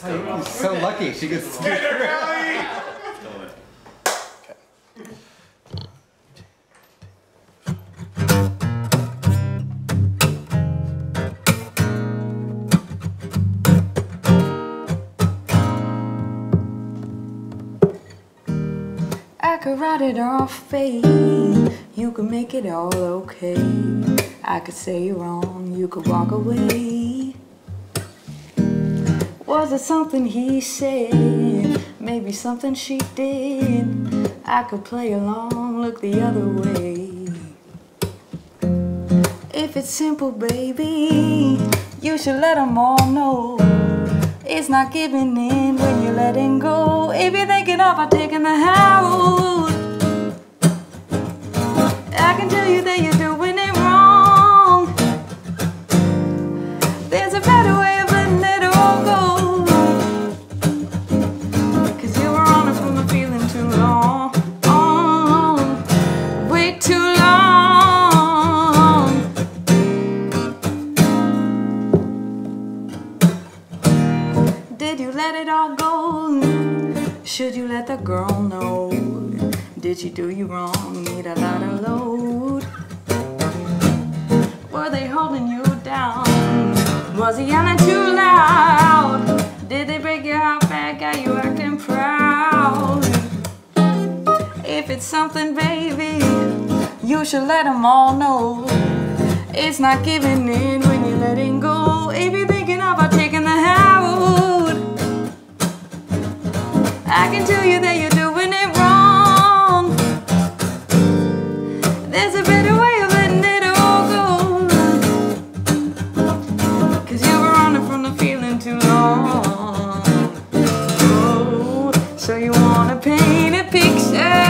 You're so lucky. She gets to I could write it off, babe. You could make it all okay. I could say you're wrong, you could walk away. Was it something he said? Maybe something she did. I could play along, look the other way. If it's simple, baby, you should let them all know. It's not giving in when you're letting go. If you're thinking about taking the house, I can tell you that you're doing it wrong. There's a better way of letting it all go. 'Cause you were on it from the feeling too long. Way too long. Did you let it all go? Should you let the girl know? Did she do you wrong? Need a lot of load? Were they holding you down? Was he yelling too loud? Did they break your heart back? Got you acting proud? If it's something, baby, you should let them all know. It's not giving in when you're letting go. If you're thinking about taking the house, I can tell you that you're doing it wrong. There's a better way of letting it all go. 'Cause you were on it from the feeling too long. Oh, so you wanna paint a picture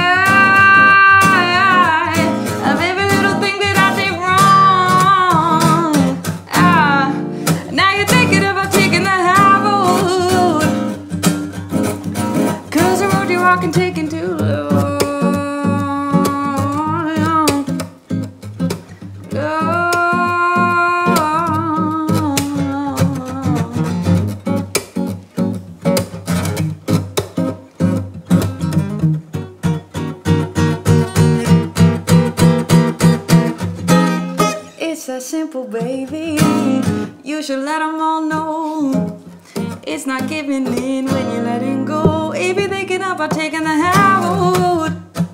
of every little thing that I did wrong. Now you're thinking about taking the house, 'cause the road you're walking taking too long. It's that simple, baby. You should let them all know. It's not giving in when you're letting go. If you're thinking about taking the house,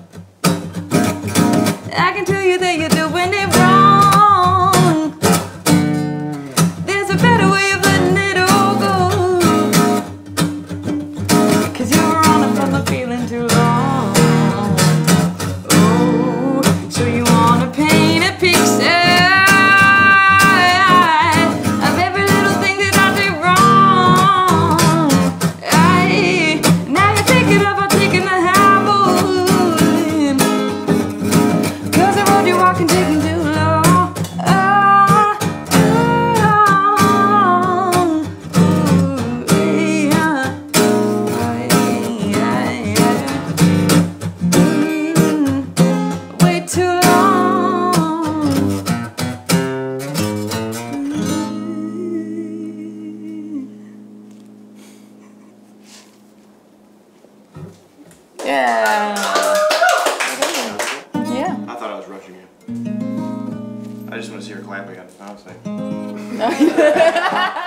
I can tell you that you're doing it wrong. There's a better way of letting it all go. 'Cause you were on it from the feeling too long. Oh, so you wanna paint a picture of every little thing that I did wrong. Now you're thinking about taking the house, 'cause the road you're walking taking too long. Way too long. Yeah. Yeah. I thought I was rushing you. I just want to see her clap again, honestly.